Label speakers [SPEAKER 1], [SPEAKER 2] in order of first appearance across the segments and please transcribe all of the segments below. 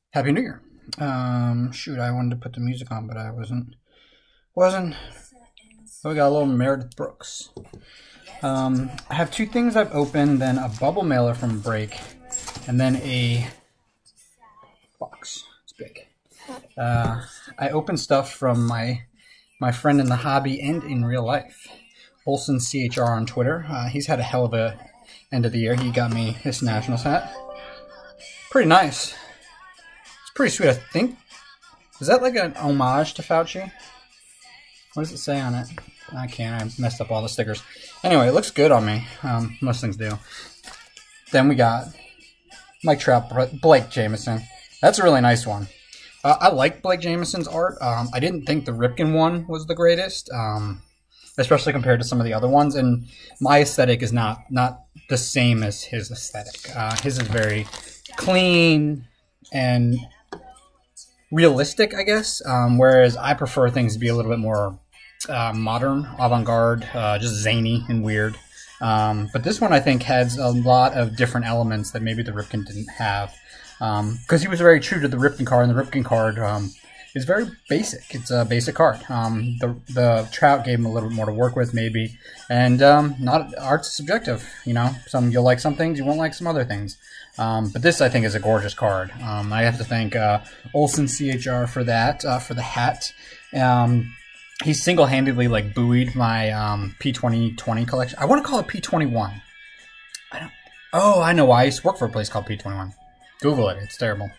[SPEAKER 1] Happy New Year. Shoot, I wanted to put the music on, but I wasn't. So we got a little Meredith Brooks. I have two things I've opened, then a bubble mailer from Break, and then a box. It's big. I opened stuff from my friend in the hobby and in real life, Olson CHR on Twitter. He's had a hell of a end of the year. He got me his Nationals hat. Pretty nice. It's pretty sweet, I think. Is that like an homage to Fauci? What does it say on it? I can't. I messed up all the stickers. Anyway, it looks good on me. Most things do. Then we got Mike Trout, Blake Jameson. That's a really nice one. I like Blake Jameson's art. I didn't think the Ripken one was the greatest, especially compared to some of the other ones. And my aesthetic is not the same as his aesthetic. His is very clean and realistic, I guess, whereas I prefer things to be a little bit more modern, avant-garde, just zany and weird. But this one, I think, has a lot of different elements that maybe the Ripken didn't have, because he was very true to the Ripken card, and the Ripken card is very basic. It's a basic card. The Trout gave him a little bit more to work with, maybe, and not art's subjective. You know, you'll like some things, you won't like some other things. But this, I think, is a gorgeous card. I have to thank Olson CHR for that, for the hat. He single-handedly like buoyed my P2020 collection. I want to call it P21. Oh, I know why. I used to work for a place called P21. Google it. It's terrible.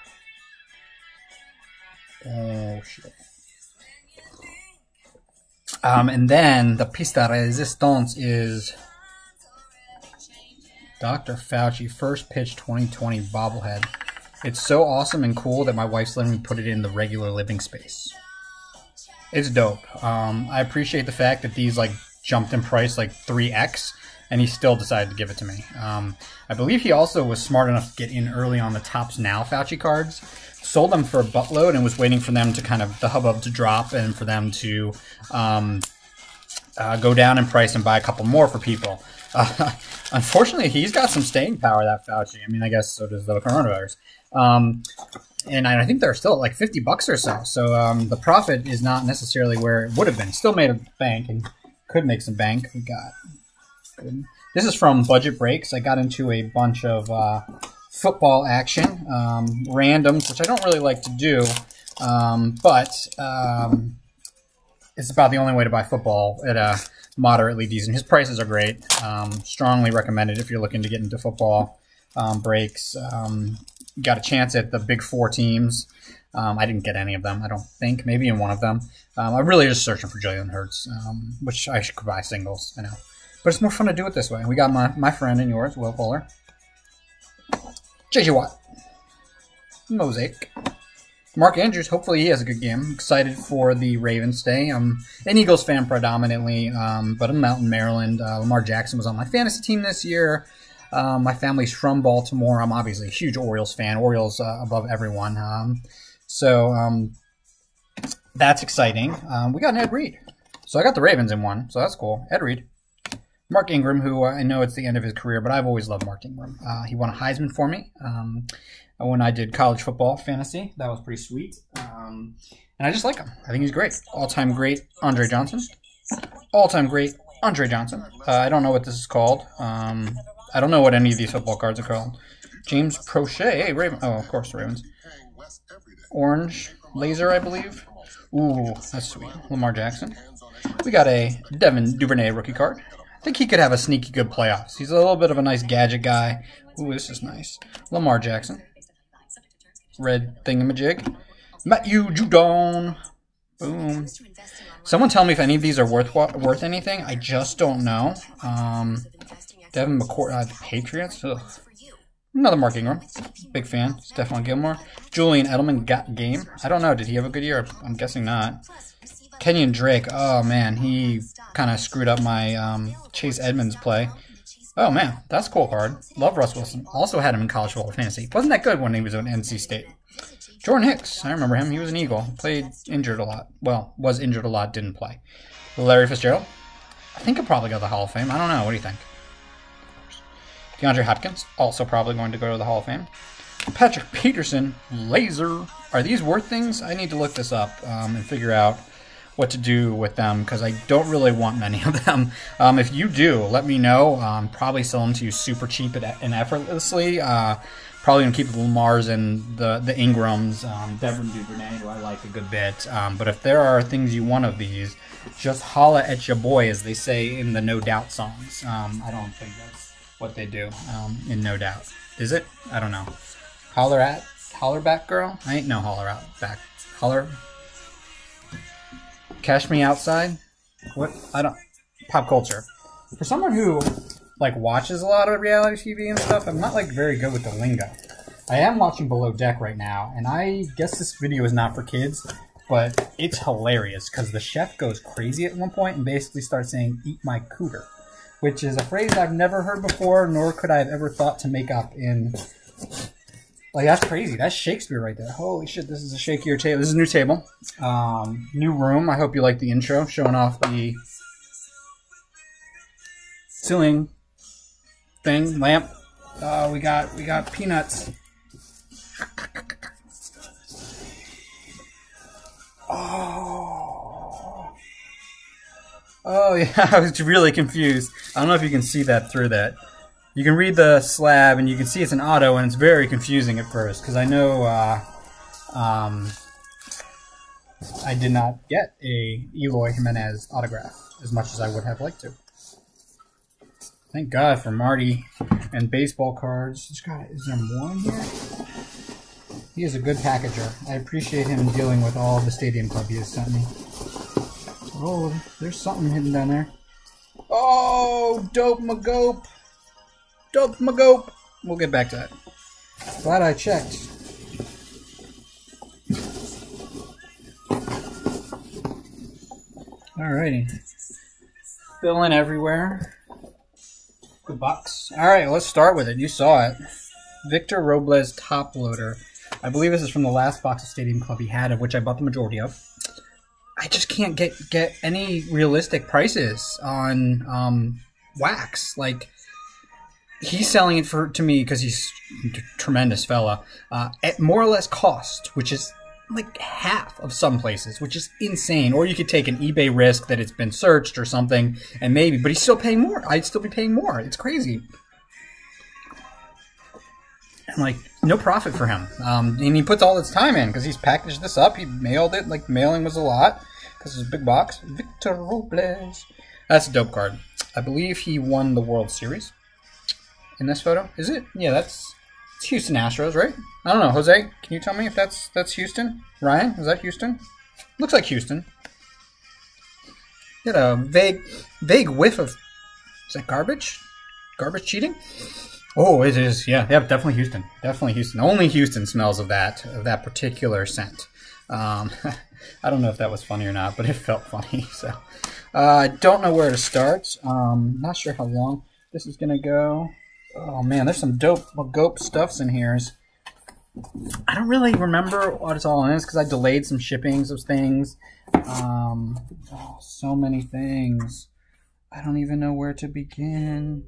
[SPEAKER 1] Oh shit. And then the piece de resistance is Dr. Fauci First Pitch 2020 bobblehead. It's so awesome and cool that my wife's letting me put it in the regular living space. It's dope. I appreciate the fact that these like jumped in price like 3x, and he still decided to give it to me. I believe he also was smart enough to get in early on the Topps Now Fauci cards, sold them for a buttload, and was waiting for them to kind of the hubbub to drop and for them to go down in price and buy a couple more for people. Unfortunately, he's got some staying power, that Fauci. I mean, I guess so does the coronavirus. And I think they're still at like 50 bucks or so. So the profit is not necessarily where it would have been. Still made a bank and could make some bank. We got good. This is from Budget Breaks. I got into a bunch of football action, randoms, which I don't really like to do, but it's about the only way to buy football at a moderately decent. His prices are great. Strongly recommended if you're looking to get into football. Breaks. Got a chance at the big four teams. I didn't get any of them, I don't think. Maybe in one of them. I'm really just searching for Jalen Hurts, which I should buy singles, I know. But it's more fun to do it this way. We got my friend and yours, Will Fuller. J.J. Watt. Mosaic. Mark Andrews, hopefully he has a good game. Excited for the Ravens day. I'm an Eagles fan predominantly, but I'm out in Maryland. Lamar Jackson was on my fantasy team this year. My family's from Baltimore. I'm obviously a huge Orioles fan. Orioles above everyone. So that's exciting. We got an Ed Reed. So I got the Ravens in one, so that's cool. Ed Reed. Mark Ingram, who I know it's the end of his career, but I've always loved Mark Ingram. He won a Heisman for me when I did college football fantasy. That was pretty sweet. And I just like him. I think he's great. All-time great Andre Johnson. All-time great Andre Johnson. I don't know what this is called. I don't know what any of these football cards are called. James Prochet. Hey, Raven. Oh, of course, the Ravens. Orange Laser, I believe. Ooh, that's sweet. Lamar Jackson. We got a Devin Duvernay rookie card. I think he could have a sneaky good playoffs. He's a little bit of a nice gadget guy. Ooh, this is nice. Lamar Jackson. Red thingamajig. Matthew Judon. Boom. Someone tell me if any of these are worth anything. I just don't know. Devin McCourt, the Patriots. Ugh. Another Mark Ingram. Big fan. Stephon Gilmore. Julian Edelman got game. I don't know. Did he have a good year? I'm guessing not. Kenyon Drake. Oh, man. He kind of screwed up my Chase Edmonds play. Oh, man. That's a cool card. Love Russ Wilson. Also had him in college football fantasy. Wasn't that good when he was at NC State. Jordan Hicks. I remember him. He was an Eagle. Played injured a lot. Well, was injured a lot. Didn't play. Larry Fitzgerald. I think he'll probably go to the Hall of Fame. I don't know. What do you think? DeAndre Hopkins, also probably going to go to the Hall of Fame. Patrick Peterson, laser. Are these worth things? I need to look this up and figure out what to do with them because I don't really want many of them. If you do, let me know. Probably sell them to you super cheap and effortlessly. Probably gonna keep the Lamars and the Ingrams, Devin Duvernay, who I like a good bit. But if there are things you want of these, just holla at your boy, as they say in the No Doubt songs. I don't think that's what they do in No Doubt. Is it? I don't know. Holler back, girl. I ain't no holler out back. Holler. Cash Me Outside? What? I don't... Pop culture. For someone who, like, watches a lot of reality TV and stuff, I'm not, like, very good with the lingo. I am watching Below Deck right now, and I guess this video is not for kids, but it's hilarious, because the chef goes crazy at one point and basically starts saying, "Eat my cooter," which is a phrase I've never heard before, nor could I have ever thought to make up in... Like, that's crazy. That's Shakespeare right there. Holy shit, this is a shakier table. This is a new table. New room. I hope you like the intro, showing off the ceiling thing, lamp. We got peanuts. Oh yeah, I was really confused. I don't know if you can see that through that. You can read the slab, and you can see it's an auto, and it's very confusing at first, because I know I did not get a Eloy Jimenez autograph as much as I would have liked to. Thank God for Marty and baseball cards. Is there more in here? He is a good packager. I appreciate him dealing with all the Stadium Club he has sent me. Oh, there's something hidden down there. Oh, Dope Magope. Dope Magope. We'll get back to that. Glad I checked. Alrighty. Filling everywhere. Good box. Alright, let's start with it. You saw it. Victor Robles Top Loader. I believe this is from the last box of Stadium Club he had, of which I bought the majority of. I just can't get any realistic prices on wax. Like, he's selling it to me because he's a tremendous fella at more or less cost, which is like half of some places, which is insane. Or you could take an eBay risk that it's been searched or something, and maybe, but he's still paying more. I'd still be paying more. It's crazy. And like, no profit for him. And he puts all his time in because he's packaged this up. He mailed it. Like, mailing was a lot because it's a big box. Victor Robles. That's a dope card. I believe he won the World Series in this photo. Is it? Yeah, it's Houston Astros, right? I don't know. Jose, can you tell me if that's Houston? Ryan, is that Houston? Looks like Houston. Get a vague whiff of... Is that garbage? Garbage cheating? Oh, it is. Yeah, definitely Houston. Definitely Houston. Only Houston smells of that particular scent. I don't know if that was funny or not, but it felt funny. So, I don't know where to start. Not sure how long this is gonna go. Oh man, there's some dope Magope stuffs in here. I don't really remember what it's all in because I delayed some shippings of things. So many things. I don't even know where to begin.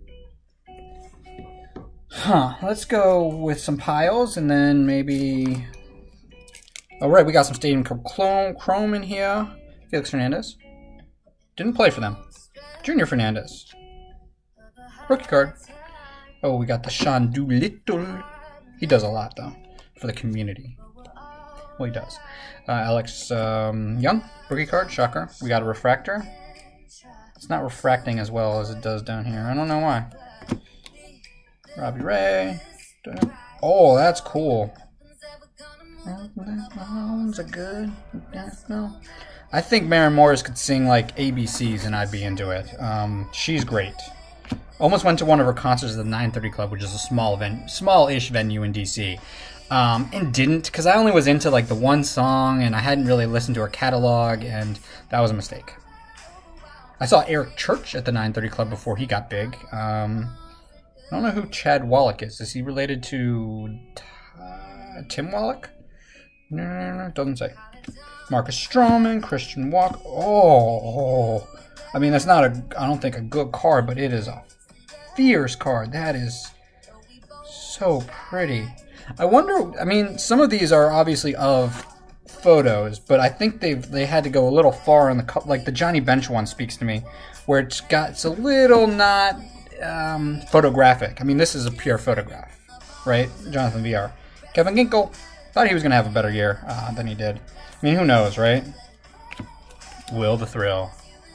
[SPEAKER 1] Let's go with some piles and then maybe... Alright, we got some Stadium Chrome in here. Felix Fernandez. Didn't play for them. Junior Fernandez. Rookie card. Oh, we got the Sean Doolittle. He does a lot, though, for the community. Well, he does. Alex Young. Rookie card. Shocker. We got a refractor. It's not refracting as well as it does down here. I don't know why. Robbie Ray. Oh, that's cool. Mahomes are good. No. I think Maren Morris could sing like ABCs and I'd be into it. She's great. Almost went to one of her concerts at the 930 Club, which is a small-ish venue in DC. And didn't, because I only was into like the one song and I hadn't really listened to her catalog, and that was a mistake. I saw Eric Church at the 930 Club before he got big. I don't know who Chad Wallach is. Is he related to Tim Wallach? No, doesn't say. Marcus Stroman, Christian Walker. Oh. I mean, that's not I don't think a good card, but it is a fierce card. That is so pretty. I wonder. I mean, some of these are obviously of photos, but I think they had to go a little far in the like the Johnny Bench one speaks to me, where it's a little not photographic. I mean, this is a pure photograph, right? Jonathan VR. Kevin Ginkel thought he was going to have a better year than he did. I mean, who knows, right? Will the Thrill.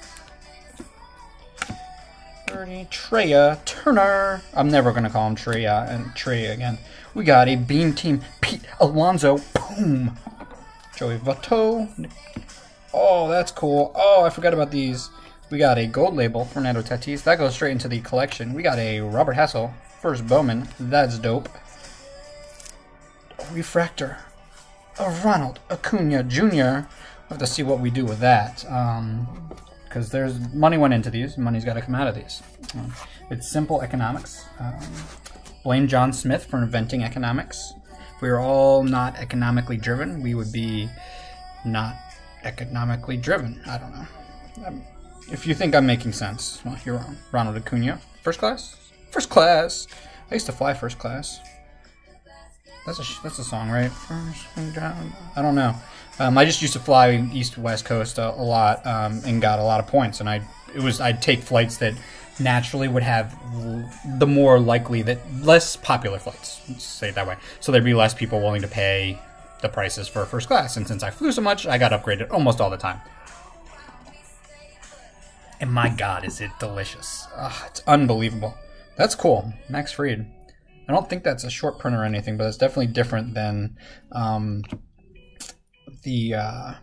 [SPEAKER 1] Treya Turner. I'm never going to call him Treya and Treya again. We got a Beam Team Pete Alonso. Boom. Joey Votto. Oh, that's cool. Oh, I forgot about these. We got a gold label, Fernando Tatis. That goes straight into the collection. We got a Robert Hassel, first Bowman. That's dope. A refractor. A Ronald Acuna Jr. We'll have to see what we do with that. Because there's money went into these. Money's got to come out of these. It's simple economics. Blame John Smith for inventing economics. If we were all not economically driven, we would be not economically driven. I don't know. If you think I'm making sense, well, you're wrong. Ronald Acuna, first class? First class! I used to fly first class. That's a song, right? I don't know. I just used to fly east to west coast a lot and got a lot of points. And I'd take flights that naturally would have the more likely that less popular flights. Let's say it that way. So there'd be less people willing to pay the prices for first class. And since I flew so much, I got upgraded almost all the time. And my God, is it delicious. It's unbelievable. That's cool. Max Fried. I don't think that's a short print or anything, but it's definitely different than the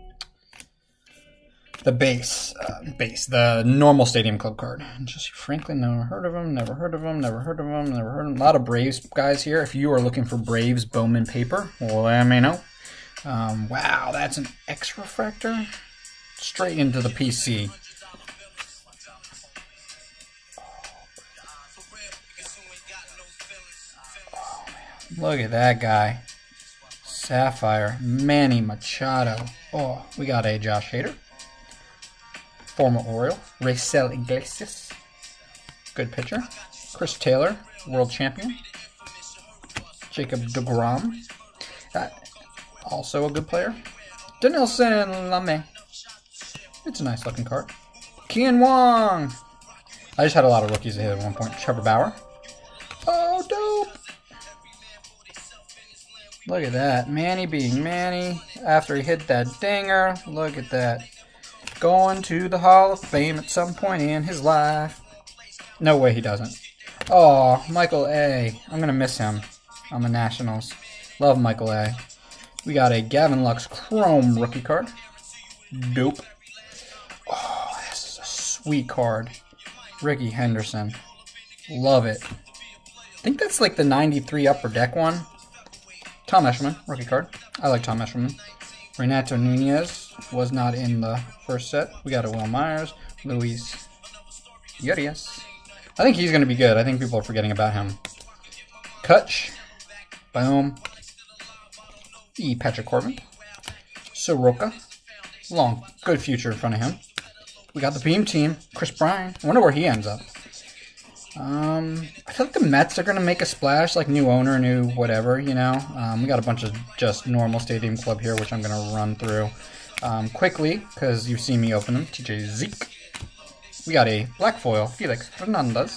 [SPEAKER 1] base, the normal Stadium Club card. Jesse Franklin, never heard of him, never heard of him, never heard of him, never heard of him. A lot of Braves guys here. If you are looking for Braves Bowman paper, well, let me know. Wow, that's an X refractor. Straight into the PC. Look at that guy. Sapphire. Manny Machado. Oh, we got a Josh Hader. Former Oriole. Raisel Iglesias. Good pitcher. Chris Taylor. World champion. Jacob deGrom. Also a good player. Dinelson Lamet. It's a nice looking card. Kian Wong. I just had a lot of rookies ahead at one point. Trevor Bauer. Oh, dope. Look at that. Manny being Manny after he hit that dinger. Look at that. Going to the Hall of Fame at some point in his life. No way he doesn't. Oh, Michael A. I'm going to miss him on the Nationals. Love Michael A. We got a Gavin Lux Chrome rookie card. Dope. Oh, this is a sweet card. Ricky Henderson. Love it. I think that's like the 93 Upper Deck one. Tom Eshelman, rookie card. I like Tom Eshelman. Renato Nunez was not in the first set. We got a Will Myers. Luis Urias. I think he's going to be good. I think people are forgetting about him. Kutch. Boom. Patrick Corbin. Soroka. Long, good future in front of him. We got the Beam Team. Chris Bryant. I wonder where he ends up. I feel like the Mets are going to make a splash, like new owner, new whatever, you know. We got a bunch of just normal Stadium Club here, which I'm going to run through quickly, because you've seen me open them. TJ Zeke. We got a black foil, Felix Hernandez.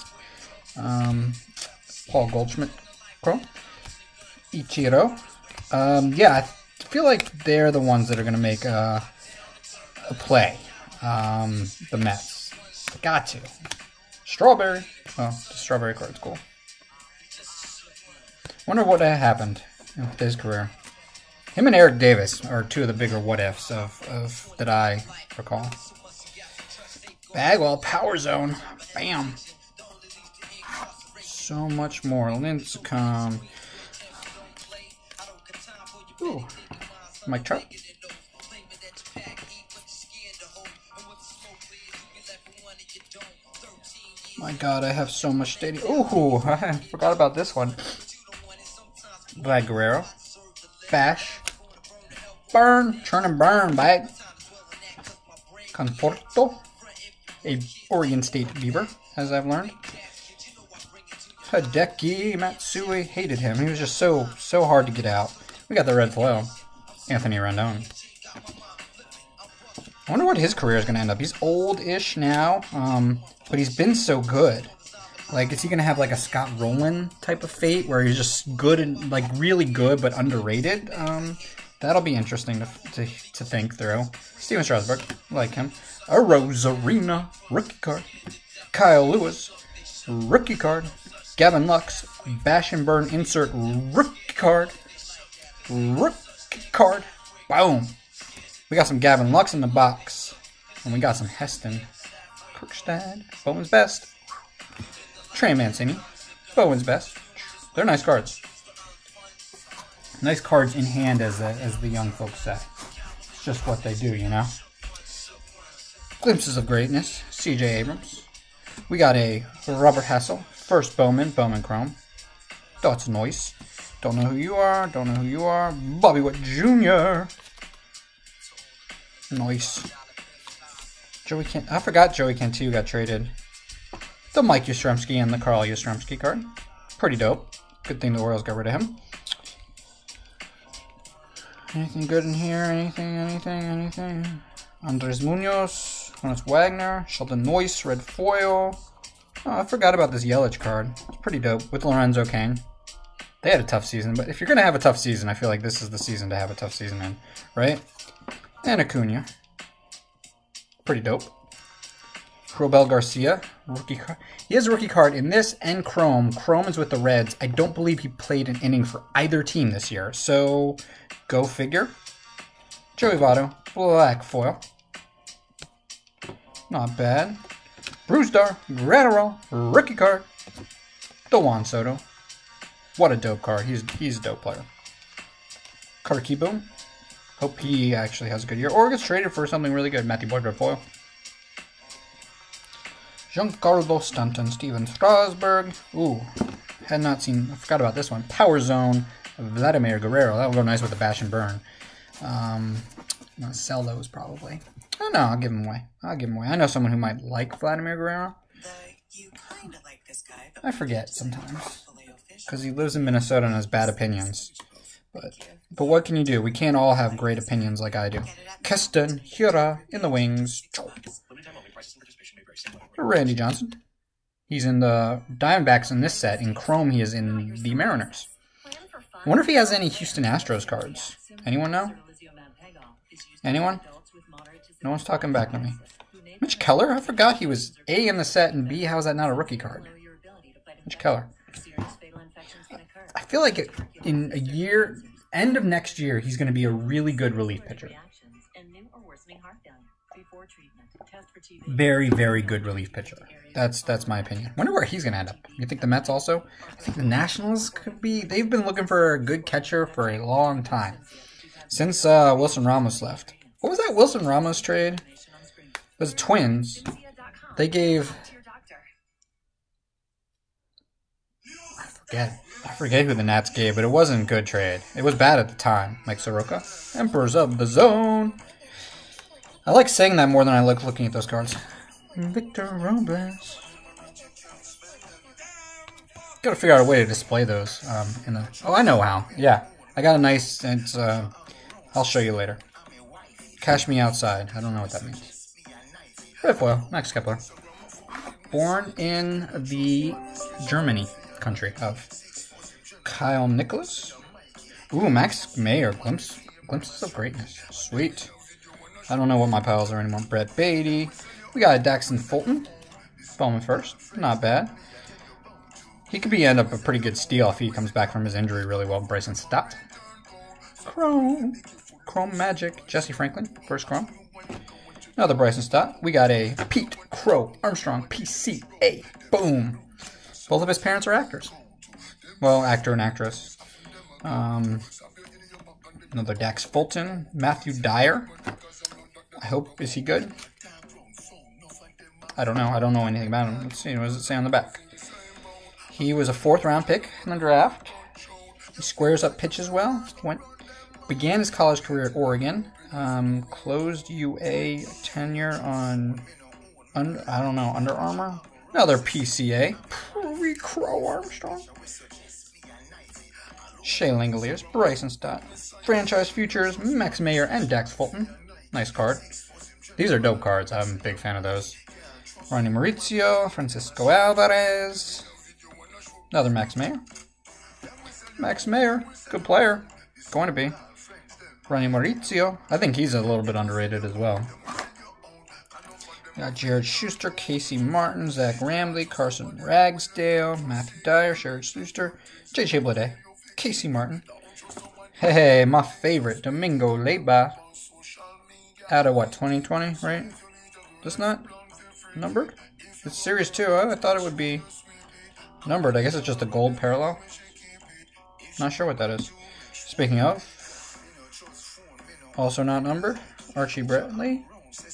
[SPEAKER 1] Paul Goldschmidt. Chrome. Ichiro. Yeah, I feel like they're the ones that are going to make a play. The Mets. Got to. Strawberry. Oh, the strawberry card's cool. Wonder what happened with his career. Him and Eric Davis are two of the bigger what-ifs of that I recall. Bagwell, Power Zone. Bam. So much more. Lincecum. Ooh. Mike Trout. My God, I have so much stadium. Ooh, I forgot about this one. Vlad Guerrero. Bash. Burn. Churn and burn, bag. Conforto. A Oregon State Beaver, as I've learned. Hideki Matsui, hated him. He was just so hard to get out. We got the red foil. Anthony Rendon. I wonder what his career is going to end up. He's old-ish now, but he's been so good. Like, is he going to have like a Scott Rowland type of fate where he's just good and like really good but underrated? That'll be interesting to think through. Steven Strasburg, like him. A Rosarina, rookie card. Kyle Lewis, rookie card. Gavin Lux, Bash and Burn insert, rookie card. Rookie card. Boom. We got some Gavin Lux in the box. And we got some Heston. Kirkstad, Bowman's Best. Trey Mancini, Bowen's Best. They're nice cards. Nice cards in hand, as the young folks say. It's just what they do, you know. Glimpses of Greatness, C.J. Abrams. We got a Robert Hessel, first Bowman Chrome. That's nice. Don't know who you are. Don't know who you are. Bobby Witt Jr. Nice. Joey Kent. I forgot Joey Cantu got traded. The Mike Yastrzemski and the Carl Yastrzemski card. Pretty dope. Good thing the Orioles got rid of him. Anything good in here? Anything? Andres Munoz, Jonas Wagner, Sheldon Noyce, red foil. Oh, I forgot about this Yelich card. It's pretty dope with Lorenzo Cain. They had a tough season, but if you're going to have a tough season, I feel like this is the season to have a tough season in, right? And Acuna. Pretty dope. Robel Garcia, rookie card. He has a rookie card in this and Chrome. Chrome is with the Reds. I don't believe he played an inning for either team this year, so go figure. Joey Votto, black foil. Not bad. Brewstar, Gratterall, rookie card. The Juan Soto. What a dope card. He's a dope player. Carter Kieboom. Hope he actually has a good year. Or gets traded for something really good. Matthew Boyd, red foil. Giancarlo Stanton, Steven Strasburg. Ooh, had not seen, I forgot about this one. Power Zone, Vladimir Guerrero. That will go nice with the Bash and Burn. I'm going to sell those probably. Oh no, I'll give them away. I know someone who might like Vladimir Guerrero. I forget sometimes. Because he lives in Minnesota and has bad opinions. But what can you do? We can't all have great opinions like I do. Keston Hiura in the wings. Randy Johnson. He's in the Diamondbacks in this set. In Chrome, he is in the Mariners. I wonder if he has any Houston Astros cards. Anyone know? Anyone? No one's talking back to me. Mitch Keller? I forgot he was A in the set, and B, how is that not a rookie card? Mitch Keller. I feel like in a year, end of next year, he's going to be a really good relief pitcher. Very, very good relief pitcher. That's my opinion. Wonder where he's going to end up. You think the Mets also? I think the Nationals could be. They've been looking for a good catcher for a long time. Since Wilson Ramos left. What was that Wilson Ramos trade? It was the Twins. They gave... I forget who the Nats gave, but it wasn't a good trade. It was bad at the time. Mike Soroka. Emperors of the Zone. I like saying that more than I like looking at those cards. Victor Robles. Gotta figure out a way to display those in the... Oh, I know how. Yeah. I got a nice... It's, I'll show you later. Cash Me Outside. I don't know what that means. Red foil. Max Kepler. Born in the Germany country of Kyle Nicholas. Ooh, Max Mayer. Glimpses of Greatness. Sweet. I don't know what my piles are anymore. Brett Beatty. We got a Daxton Fulton. Bowman first. Not bad. He could end up a pretty good steal if he comes back from his injury really well. Bryson Stott. Chrome Magic. Jesse Franklin. First Chrome. Another Bryson Stott. We got a Pete Crow Armstrong PCA. Boom. Both of his parents are actors. Well, actor and actress. Another Dax Fulton. Matthew Dyer. I hope, is he good? I don't know. I don't know anything about him. Let's see. What does it say on the back? He was a 4th round pick in the draft. He squares up pitches well. Began his college career at Oregon. Closed UA tenure on, I don't know, Under Armour? Another PCA. Crow Armstrong. Shea Langoliers, Bryson Stott, Franchise Futures, Max Mayer, and Dax Fulton. Nice card. These are dope cards. I'm a big fan of those. Ronnie Mauricio, Francisco Alvarez. Another Max Mayer. Max Mayer, good player. Going to be. Ronnie Mauricio. I think he's a little bit underrated as well. Got Jared Schuster, Casey Martin, Zach Ramley, Carson Ragsdale, Matthew Dyer, Sherrod Schuster, J.J. Bleday, Casey Martin. Hey, my favorite, Domingo Leyba. Out of what, 2020, right? That's not numbered? It's Series 2. I thought it would be numbered. I guess it's just a gold parallel. Not sure what that is. Speaking of, also not numbered, Archie Bradley.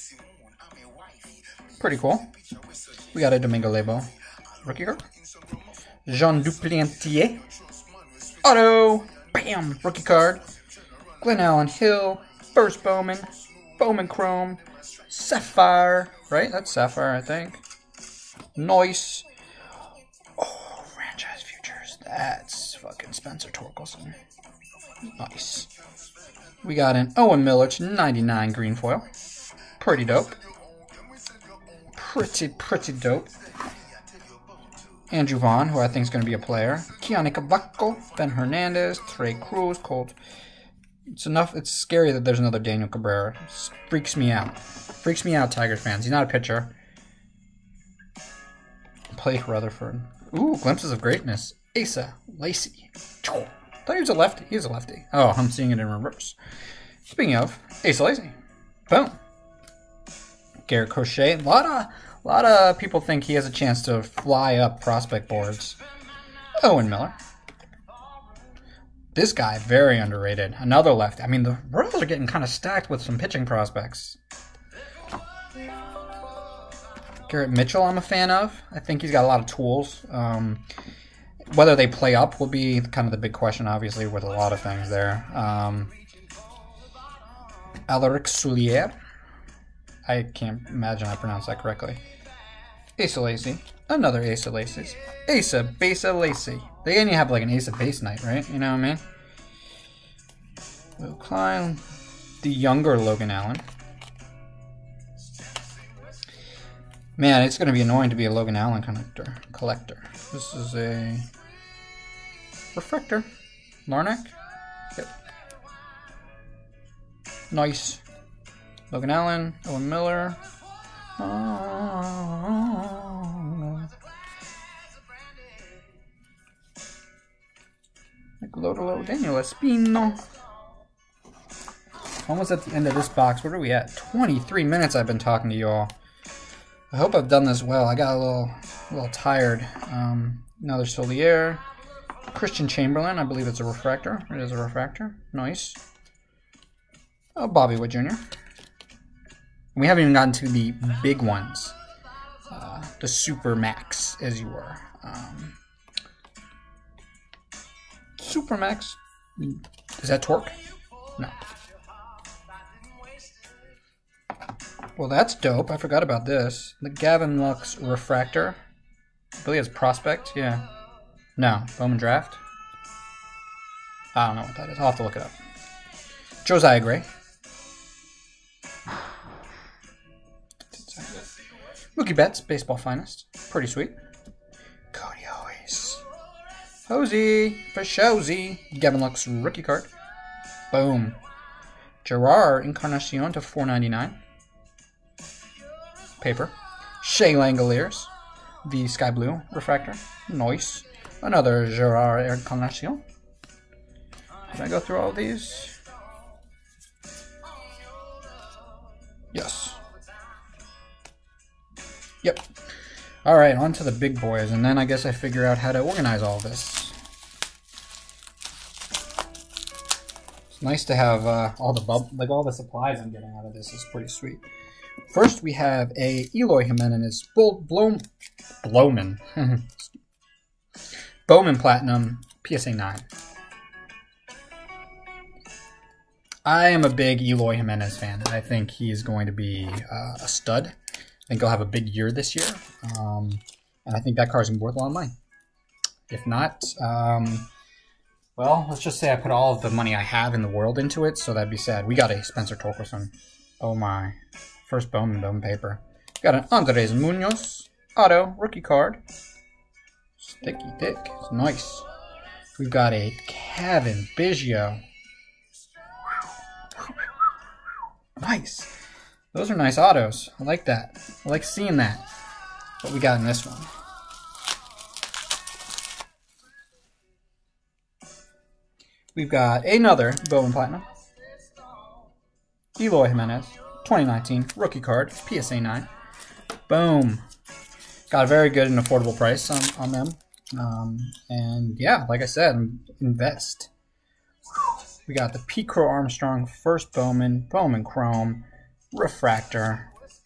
[SPEAKER 1] Pretty cool. We got a Domingo Leyba rookie card. Jean Duplantier. Auto. Bam. Rookie card. Glenn Allen Hill. First Bowman. Bowman Chrome. Sapphire. Right? That's Sapphire, I think. Nice. Oh, Franchise Futures. That's fucking Spencer Torkelson. Nice. We got an Owen Miller to 99 green foil. Pretty dope. Pretty dope. Andrew Vaughn, who I think is going to be a player. Keone Cavaco, Ben Hernandez, Trey Cruz, Colt. It's enough. It's scary that there's another Daniel Cabrera. It freaks me out. Freaks me out, Tigers fans. He's not a pitcher. Blake Rutherford. Ooh, glimpses of greatness. Asa Lacy. Thought he was a lefty. He is a lefty. Oh, I'm seeing it in reverse. Speaking of, Asa Lacy. Boom. Garrett Crochet. A lot of people think he has a chance to fly up prospect boards. Owen Miller. This guy, very underrated. Another lefty. I mean, the Royals are getting kind of stacked with some pitching prospects. Garrett Mitchell, I'm a fan of. I think he's got a lot of tools. Whether they play up will be kind of the big question, obviously, with a lot of things there. Alaric Soulier. I can't imagine I pronounced that correctly. Asa Lacy. Another Asa Lacy's. Asa Besa Lacy. They didn't have like an Asa base night, right? You know what I mean? Will Klein. The younger Logan Allen. Man, it's going to be annoying to be a Logan Allen collector. This is a refractor. Larnack. Yep. Nice. Logan Allen, Owen Miller. Niccolò Daniel Espino. Almost at the end of this box. What are we at? 23 minutes I've been talking to y'all. I hope I've done this well. I got a little tired. Another Solier. Christian Chamberlain. I believe it's a refractor. It is a refractor. Nice. Oh, Bobby Witt Jr. We haven't even gotten to the big ones. The Super Max, as you were. Super Max. Is that Torque? No. Well, that's dope. I forgot about this. The Gavin Lux Refractor. I believe it's Prospect. Yeah. No. Bowman Draft. I don't know what that is. I'll have to look it up. Josiah Gray. Mookie Betts, Baseball Finest. Pretty sweet. Cody Hoyes. Hosey for Showsy. Gavin Lux rookie card. Boom. Gerard Encarnacion to $4.99. Paper. Shea Langoliers. The Sky Blue refractor. Nice. Another Gerard Encarnacion. Did I go through all of these? Yes. Yep. Alright, on to the big boys, and then I guess I figure out how to organize all of this. It's nice to have all the supplies I'm getting out of this is pretty sweet. First, we have a Eloy Jimenez Bowman Platinum PSA 9. I am a big Eloy Jimenez fan. I think he is going to be a stud. I think he'll have a big year this year. And I think that card's going to be worth a lot of money. If not, well, let's just say I put all of the money I have in the world into it, so that'd be sad. We got a Spencer Torkelson. Oh my. First Bowman paper. Got an Andres Munoz auto rookie card. Sticky thick. It's nice. We've got a Cavan Biggio. Nice. Those are nice autos. I like that. I like seeing that. What we got in this one? We've got another Bowman Platinum. Eloy Jimenez, 2019 rookie card, PSA 9. Boom. Got a very good and affordable price on them. And yeah, like I said, invest. We got the P. Crow Armstrong first Bowman Chrome refractor.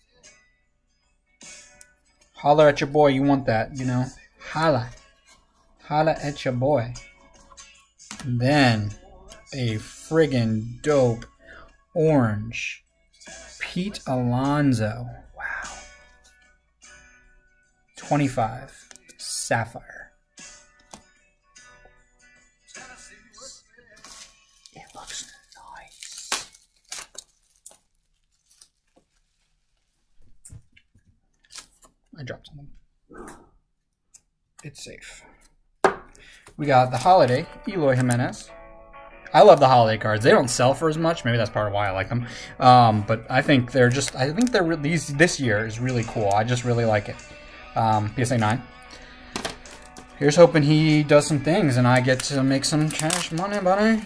[SPEAKER 1] Holler at your boy, you want that, you know. Holla at your boy. And then a friggin' dope orange Pete Alonso. Wow. 25 Sapphire. It looks nice. I dropped something. It's safe. We got the Holiday, Eloy Jimenez. I love the Holiday cards. They don't sell for as much. Maybe that's part of why I like them. But I think this year is really cool. I just really like it. PSA 9. Here's hoping he does some things and I get to make some cash money, buddy.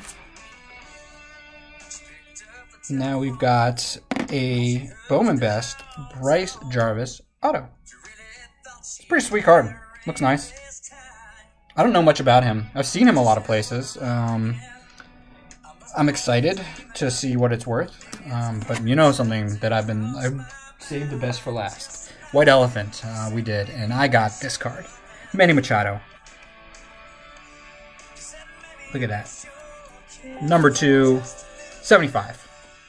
[SPEAKER 1] Now we've got a Bowman Best Bryce Jarvis auto. It's a pretty sweet card. Looks nice. I don't know much about him. I've seen him a lot of places. I'm excited to see what it's worth. But you know something that I've saved the best for last. White Elephant, we did, and I got this card. Manny Machado. Look at that. Number 2, 75.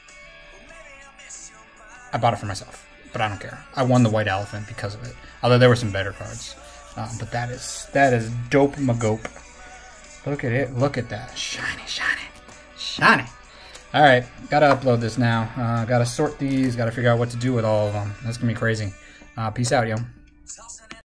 [SPEAKER 1] I bought it for myself, but I don't care. I won the White Elephant because of it. Although there were some better cards. But that is dope magope. Look at it. Look at that. Shiny, shiny, shiny. All right. Got to upload this now. Got to sort these. Got to figure out what to do with all of them. That's going to be crazy. Peace out, yo.